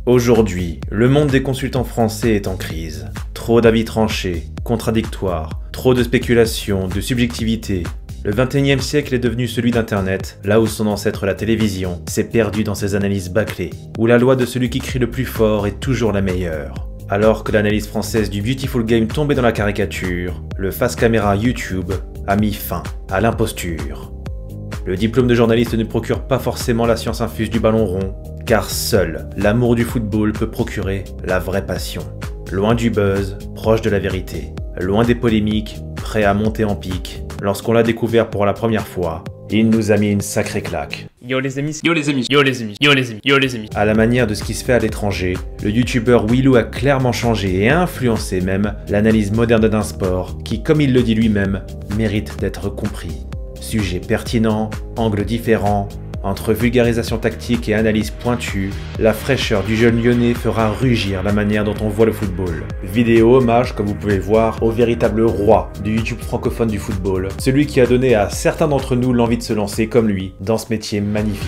Aujourd'hui, le monde des consultants français est en crise. Trop d'avis tranchés, contradictoires, trop de spéculation, de subjectivité. Le 21e siècle est devenu celui d'Internet, là où son ancêtre la télévision s'est perdu dans ses analyses bâclées, où la loi de celui qui crie le plus fort est toujours la meilleure. Alors que l'analyse française du Beautiful Game tombait dans la caricature, le face caméra YouTube a mis fin à l'imposture. Le diplôme de journaliste ne procure pas forcément la science infuse du ballon rond, car seul l'amour du football peut procurer la vraie passion. Loin du buzz, proche de la vérité. Loin des polémiques, prêt à monter en pique. Lorsqu'on l'a découvert pour la première fois, il nous a mis une sacrée claque. Yo les amis, yo les amis, yo les amis, yo les amis, yo les amis. À la manière de ce qui se fait à l'étranger, le youtubeur Willou a clairement changé et influencé même l'analyse moderne d'un sport qui, comme il le dit lui-même, mérite d'être compris. Sujet pertinent, angles différents, entre vulgarisation tactique et analyse pointue, la fraîcheur du jeune lyonnais fera rugir la manière dont on voit le football. Vidéo hommage, comme vous pouvez voir, au véritable roi du YouTube francophone du football, celui qui a donné à certains d'entre nous l'envie de se lancer comme lui dans ce métier magnifique.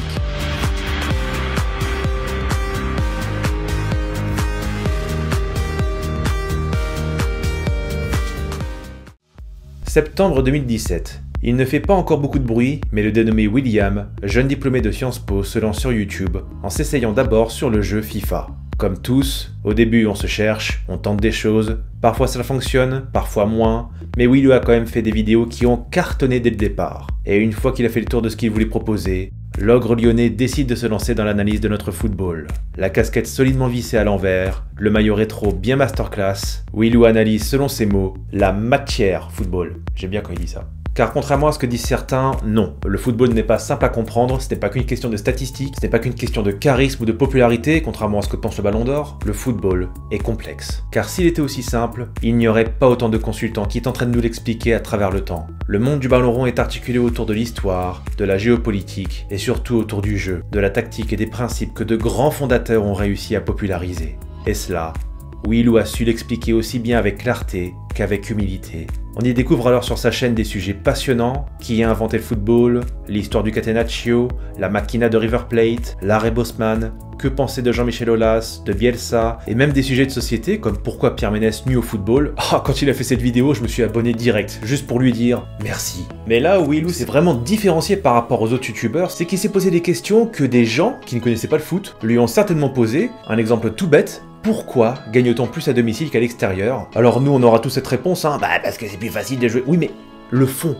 Septembre 2017. Il ne fait pas encore beaucoup de bruit, mais le dénommé William, jeune diplômé de Sciences Po, se lance sur YouTube en s'essayant d'abord sur le jeu FIFA. Comme tous, au début on se cherche, on tente des choses, parfois ça fonctionne, parfois moins, mais Willou a quand même fait des vidéos qui ont cartonné dès le départ. Et une fois qu'il a fait le tour de ce qu'il voulait proposer, l'ogre lyonnais décide de se lancer dans l'analyse de notre football. La casquette solidement vissée à l'envers, le maillot rétro bien masterclass, Willou analyse selon ses mots la matière football. J'aime bien quand il dit ça. Car contrairement à ce que disent certains, non, le football n'est pas simple à comprendre, ce n'est pas qu'une question de statistiques, ce n'est pas qu'une question de charisme ou de popularité, contrairement à ce que pense le Ballon d'Or, le football est complexe. Car s'il était aussi simple, il n'y aurait pas autant de consultants qui tentent de nous l'expliquer à travers le temps. Le monde du ballon rond est articulé autour de l'histoire, de la géopolitique et surtout autour du jeu, de la tactique et des principes que de grands fondateurs ont réussi à populariser. Et cela, Willou a su l'expliquer aussi bien avec clarté qu'avec humilité. On y découvre alors sur sa chaîne des sujets passionnants, qui a inventé le football, l'histoire du Catenaccio, la Machina de River Plate, l'arrêt Bosman, que penser de Jean-Michel Aulas, de Bielsa, et même des sujets de société comme pourquoi Pierre Ménès nuit au football. Quand il a fait cette vidéo, je me suis abonné direct, juste pour lui dire merci. Mais là où Willou s'est vraiment différencié par rapport aux autres youtubeurs, c'est qu'il s'est posé des questions que des gens qui ne connaissaient pas le foot lui ont certainement posées. Un exemple tout bête. Pourquoi gagne-t-on plus à domicile qu'à l'extérieur? Alors nous on aura tous cette réponse, hein, parce que c'est plus facile de jouer. Oui mais le fond,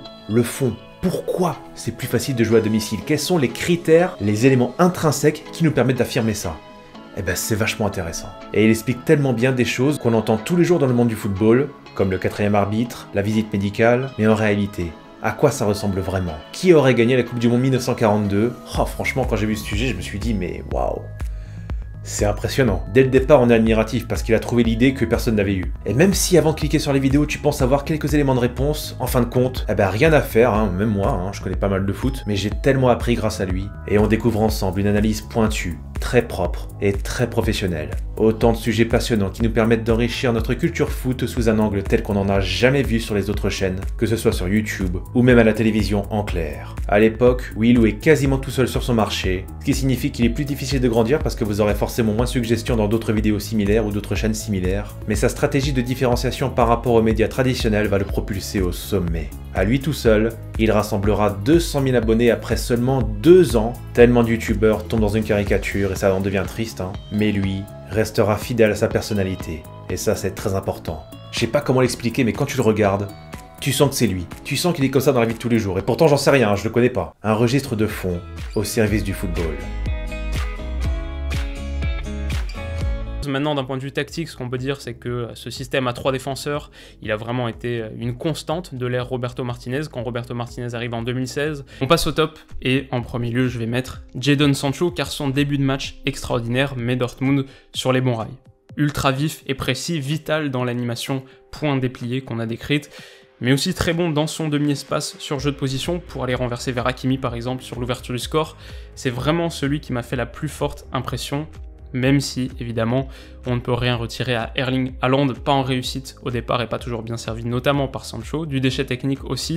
pourquoi c'est plus facile de jouer à domicile? Quels sont les critères, les éléments intrinsèques qui nous permettent d'affirmer ça? Eh ben c'est vachement intéressant. Et il explique tellement bien des choses qu'on entend tous les jours dans le monde du football, comme le 4e arbitre, la visite médicale, mais en réalité, à quoi ça ressemble vraiment? Qui aurait gagné la Coupe du Monde 1942? Franchement quand j'ai vu ce sujet je me suis dit mais waouh! C'est impressionnant. Dès le départ, on est admiratif parce qu'il a trouvé l'idée que personne n'avait eue. Et même si avant de cliquer sur les vidéos, tu penses avoir quelques éléments de réponse, en fin de compte, rien à faire, même moi, je connais pas mal de foot, mais j'ai tellement appris grâce à lui. Et on découvre ensemble une analyse pointue, très propre et très professionnelle. Autant de sujets passionnants qui nous permettent d'enrichir notre culture foot sous un angle tel qu'on n'en a jamais vu sur les autres chaînes, que ce soit sur YouTube ou même à la télévision en clair. À l'époque, Willou est quasiment tout seul sur son marché, ce qui signifie qu'il est plus difficile de grandir parce que vous aurez forcément moins de suggestions dans d'autres vidéos similaires ou d'autres chaînes similaires, mais sa stratégie de différenciation par rapport aux médias traditionnels va le propulser au sommet. À lui tout seul, il rassemblera 200 000 abonnés après seulement 2 ans, tellement de youtubeurs tombent dans une caricature et ça en devient triste, mais lui restera fidèle à sa personnalité, et ça c'est très important. Je sais pas comment l'expliquer, mais quand tu le regardes, tu sens que c'est lui, tu sens qu'il est comme ça dans la vie de tous les jours, et pourtant j'en sais rien, je le connais pas. Un registre de fond au service du football. Maintenant, d'un point de vue tactique, ce qu'on peut dire, c'est que ce système à 3 défenseurs, il a vraiment été une constante de l'ère Roberto Martinez. Quand Roberto Martinez arrive en 2016, on passe au top. Et en premier lieu, je vais mettre Jadon Sancho, car son début de match extraordinaire met Dortmund sur les bons rails. Ultra vif et précis, vital dans l'animation point déplié qu'on a décrite, mais aussi très bon dans son demi-espace sur jeu de position pour aller renverser vers Hakimi par exemple sur l'ouverture du score. C'est vraiment celui qui m'a fait la plus forte impression. Même si, évidemment, on ne peut rien retirer à Erling Haaland, pas en réussite au départ et pas toujours bien servi, notamment par Sancho, du déchet technique aussi,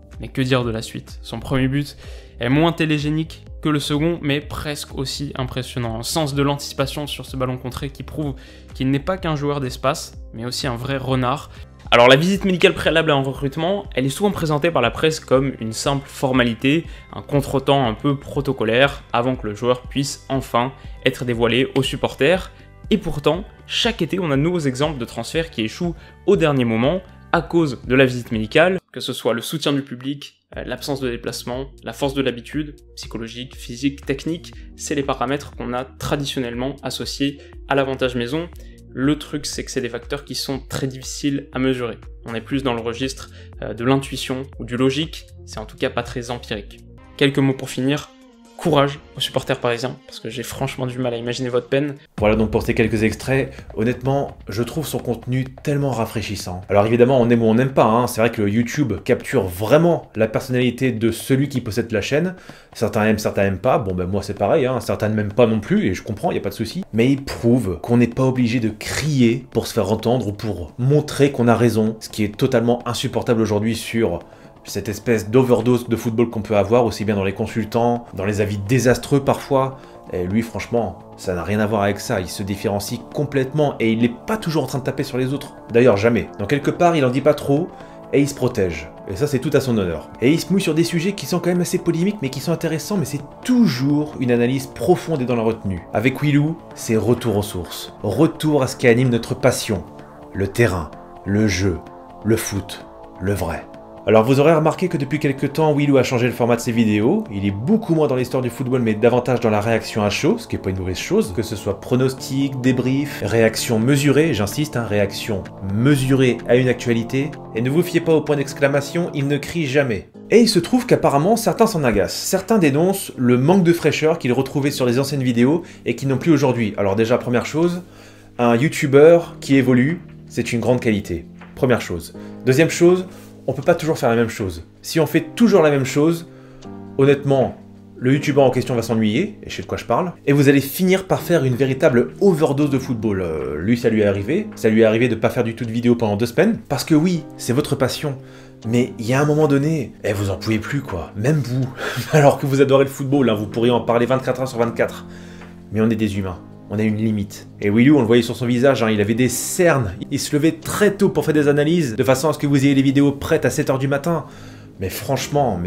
Mais que dire de la suite? Son premier but est moins télégénique que le second, mais presque aussi impressionnant. Un sens de l'anticipation sur ce ballon contré qui prouve qu'il n'est pas qu'un joueur d'espace, mais aussi un vrai renard. Alors la visite médicale préalable à un recrutement, elle est souvent présentée par la presse comme une simple formalité, un contretemps un peu protocolaire, avant que le joueur puisse enfin être dévoilé aux supporters. Et pourtant, chaque été, on a de nouveaux exemples de transferts qui échouent au dernier moment, à cause de la visite médicale, que ce soit le soutien du public, l'absence de déplacement, la force de l'habitude, psychologique, physique, technique, c'est les paramètres qu'on a traditionnellement associés à l'avantage maison. Le truc, c'est que c'est des facteurs qui sont très difficiles à mesurer. On est plus dans le registre de l'intuition ou du logique, c'est en tout cas pas très empirique. Quelques mots pour finir. Courage aux supporters parisiens, parce que j'ai franchement du mal à imaginer votre peine. Voilà donc pour ces quelques extraits, honnêtement, je trouve son contenu tellement rafraîchissant. Alors évidemment, on aime ou on n'aime pas, hein. C'est vrai que YouTube capture vraiment la personnalité de celui qui possède la chaîne. Certains aiment pas, bon ben moi c'est pareil, hein. Certains ne m'aiment pas non plus, et je comprends, il n'y a pas de souci. Mais il prouve qu'on n'est pas obligé de crier pour se faire entendre ou pour montrer qu'on a raison, ce qui est totalement insupportable aujourd'hui sur cette espèce d'overdose de football qu'on peut avoir, aussi bien dans les consultants, dans les avis désastreux parfois. Et lui, franchement, ça n'a rien à voir avec ça. Il se différencie complètement et il n'est pas toujours en train de taper sur les autres. D'ailleurs, jamais. Dans quelque part, il en dit pas trop et il se protège. Et ça, c'est tout à son honneur. Et il se mouille sur des sujets qui sont quand même assez polémiques, mais qui sont intéressants, mais c'est toujours une analyse profonde et dans la retenue. Avec Willou, c'est retour aux sources. Retour à ce qui anime notre passion. Le terrain, le jeu, le foot, le vrai. Alors vous aurez remarqué que depuis quelques temps, Willou a changé le format de ses vidéos. Il est beaucoup moins dans l'histoire du football, mais davantage dans la réaction à chaud, ce qui n'est pas une mauvaise chose. Que ce soit pronostic, débrief, réaction mesurée, j'insiste, hein, réaction mesurée à une actualité. Et ne vous fiez pas au point d'exclamation, il ne crie jamais. Et il se trouve qu'apparemment, certains s'en agacent. Certains dénoncent le manque de fraîcheur qu'ils retrouvaient sur les anciennes vidéos et qu'ils n'ont plus aujourd'hui. Alors déjà, première chose, un YouTuber qui évolue, c'est une grande qualité. Première chose. Deuxième chose, on peut pas toujours faire la même chose. Si on fait toujours la même chose, honnêtement, le youtubeur en question va s'ennuyer, et je sais de quoi je parle, et vous allez finir par faire une véritable overdose de football. Lui, ça lui est arrivé de pas faire du tout de vidéo pendant 2 semaines, parce que oui, c'est votre passion, mais il y a un moment donné, vous en pouvez plus quoi, même vous, alors que vous adorez le football, hein, vous pourriez en parler 24 heures sur 24, mais on est des humains. On a une limite. Et Willou, on le voyait sur son visage, hein, il avait des cernes. Il se levait très tôt pour faire des analyses, de façon à ce que vous ayez les vidéos prêtes à 7h du matin. Mais franchement,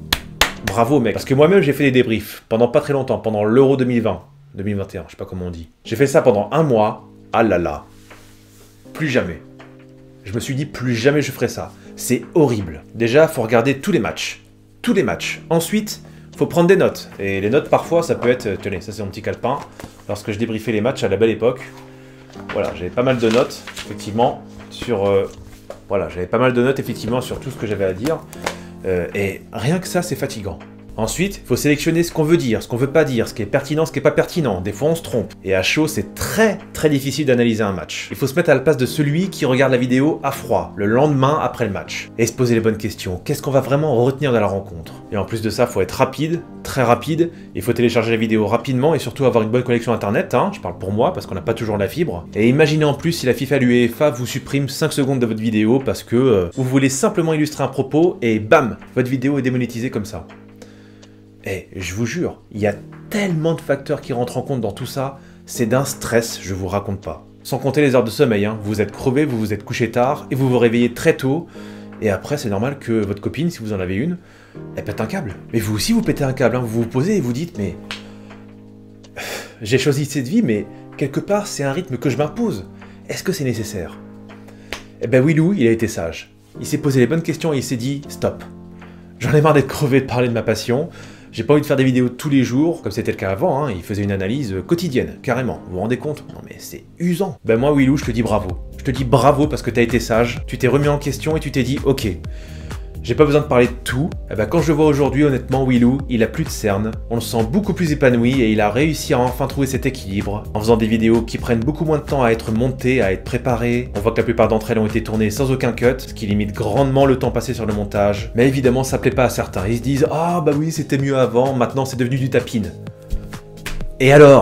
bravo mec. Parce que moi-même, j'ai fait des débriefs pendant pas très longtemps, pendant l'Euro 2020. 2021, je sais pas comment on dit. J'ai fait ça pendant 1 mois. Ah là là. Plus jamais. Je me suis dit, plus jamais je ferai ça. C'est horrible. Déjà, faut regarder tous les matchs. Tous les matchs. Ensuite, faut prendre des notes. Et les notes, parfois, ça peut être... Tenez, ça c'est mon petit calepin. Lorsque je débriefais les matchs à la belle époque, voilà, j'avais pas mal de notes, effectivement, sur... j'avais pas mal de notes, effectivement, sur tout ce que j'avais à dire. Et rien que ça, c'est fatigant. Ensuite, il faut sélectionner ce qu'on veut dire, ce qu'on veut pas dire, ce qui est pertinent, ce qui est pas pertinent. Des fois, on se trompe. Et à chaud, c'est très très difficile d'analyser un match. Il faut se mettre à la place de celui qui regarde la vidéo à froid, le lendemain après le match. Et se poser les bonnes questions. Qu'est-ce qu'on va vraiment retenir de la rencontre? Et en plus de ça, il faut être rapide, très rapide. Il faut télécharger la vidéo rapidement et surtout avoir une bonne connexion internet. Hein. Je parle pour moi, parce qu'on n'a pas toujours la fibre. Et imaginez en plus si la FIFA et l'UEFA vous suppriment 5 secondes de votre vidéo parce que vous voulez simplement illustrer un propos et bam, votre vidéo est démonétisée comme ça. Je vous jure, il y a tellement de facteurs qui rentrent en compte dans tout ça, c'est d'un stress, je vous raconte pas. Sans compter les heures de sommeil, hein. Vous êtes crevé, vous vous êtes couché tard, et vous vous réveillez très tôt, et après c'est normal que votre copine, si vous en avez une, elle pète un câble. Mais vous aussi vous pétez un câble, hein. Vous vous posez et vous dites, mais... j'ai choisi cette vie, mais quelque part c'est un rythme que je m'impose. Est-ce que c'est nécessaire? Willou, il a été sage. Il s'est posé les bonnes questions et il s'est dit, stop. J'en ai marre d'être crevé de parler de ma passion. J'ai pas envie de faire des vidéos tous les jours, comme c'était le cas avant, hein. Il faisait une analyse quotidienne, carrément. Vous vous rendez compte? Non mais c'est usant. Moi, Willou, je te dis bravo. Je te dis bravo parce que t'as été sage, tu t'es remis en question et tu t'es dit, ok, j'ai pas besoin de parler de tout. Quand je le vois aujourd'hui, honnêtement, Willou, il a plus de cernes, on le sent beaucoup plus épanoui et il a réussi à enfin trouver cet équilibre, en faisant des vidéos qui prennent beaucoup moins de temps à être montées, à être préparées. On voit que la plupart d'entre elles ont été tournées sans aucun cut, ce qui limite grandement le temps passé sur le montage. Mais évidemment, ça plaît pas à certains. Ils se disent, ah bah oui, c'était mieux avant, maintenant c'est devenu du tapine. Et alors?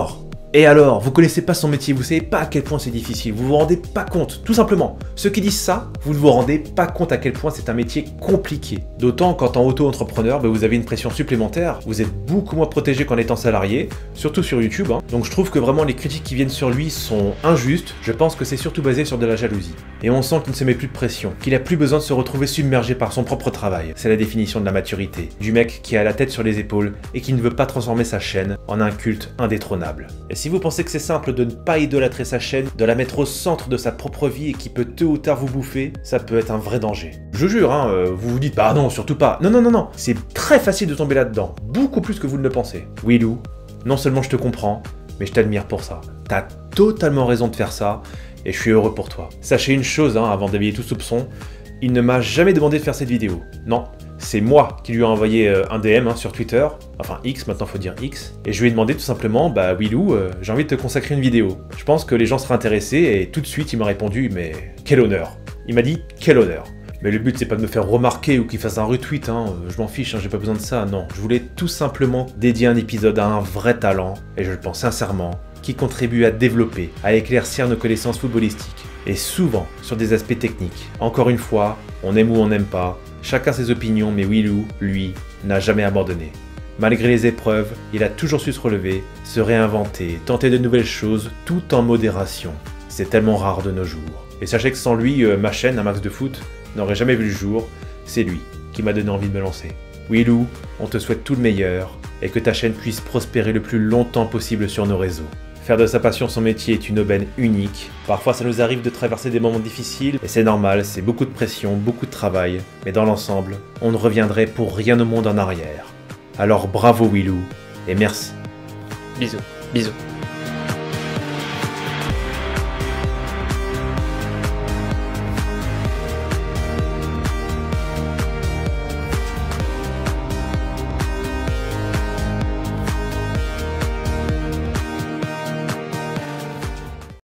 Et alors, vous connaissez pas son métier, vous savez pas à quel point c'est difficile, vous vous rendez pas compte, tout simplement. Ceux qui disent ça, vous ne vous rendez pas compte à quel point c'est un métier compliqué. D'autant qu'en tant auto-entrepreneur, vous avez une pression supplémentaire, vous êtes beaucoup moins protégé qu'en étant salarié, surtout sur YouTube. Donc je trouve que vraiment les critiques qui viennent sur lui sont injustes, je pense que c'est surtout basé sur de la jalousie. Et on sent qu'il ne se met plus de pression, qu'il a plus besoin de se retrouver submergé par son propre travail. C'est la définition de la maturité, du mec qui a la tête sur les épaules et qui ne veut pas transformer sa chaîne en un culte indétrônable. Et si vous pensez que c'est simple de ne pas idolâtrer sa chaîne, de la mettre au centre de sa propre vie et qui peut tôt ou tard vous bouffer, ça peut être un vrai danger. Je jure, vous vous dites bah non, surtout pas. Non, c'est très facile de tomber là-dedans, beaucoup plus que vous ne le pensez. Willou, non seulement je te comprends, mais je t'admire pour ça. T'as totalement raison de faire ça, et je suis heureux pour toi. Sachez une chose, avant d'éveiller tout soupçon, il ne m'a jamais demandé de faire cette vidéo. Non, c'est moi qui lui ai envoyé un DM sur Twitter, enfin X, maintenant faut dire X, et je lui ai demandé tout simplement, bah Willou, j'ai envie de te consacrer une vidéo. Je pense que les gens seraient intéressés, et tout de suite il m'a répondu, mais quel honneur. Il m'a dit, quel honneur. Mais le but c'est pas de me faire remarquer ou qu'il fasse un retweet, je m'en fiche, j'ai pas besoin de ça, non. Je voulais tout simplement dédier un épisode à un vrai talent, et je le pense sincèrement, qui contribue à développer, à éclaircir nos connaissances footballistiques, et souvent sur des aspects techniques. Encore une fois, on aime ou on n'aime pas, chacun ses opinions, mais Willou, lui, n'a jamais abandonné. Malgré les épreuves, il a toujours su se relever, se réinventer, tenter de nouvelles choses, tout en modération. C'est tellement rare de nos jours. Et sachez que sans lui, ma chaîne, Un Max de Foot, n'aurait jamais vu le jour. C'est lui qui m'a donné envie de me lancer. Willou, on te souhaite tout le meilleur, et que ta chaîne puisse prospérer le plus longtemps possible sur nos réseaux. Faire de sa passion son métier est une aubaine unique. Parfois ça nous arrive de traverser des moments difficiles, et c'est normal, c'est beaucoup de pression, beaucoup de travail, mais dans l'ensemble, on ne reviendrait pour rien au monde en arrière. Alors bravo Willou, et merci. Bisous, bisous.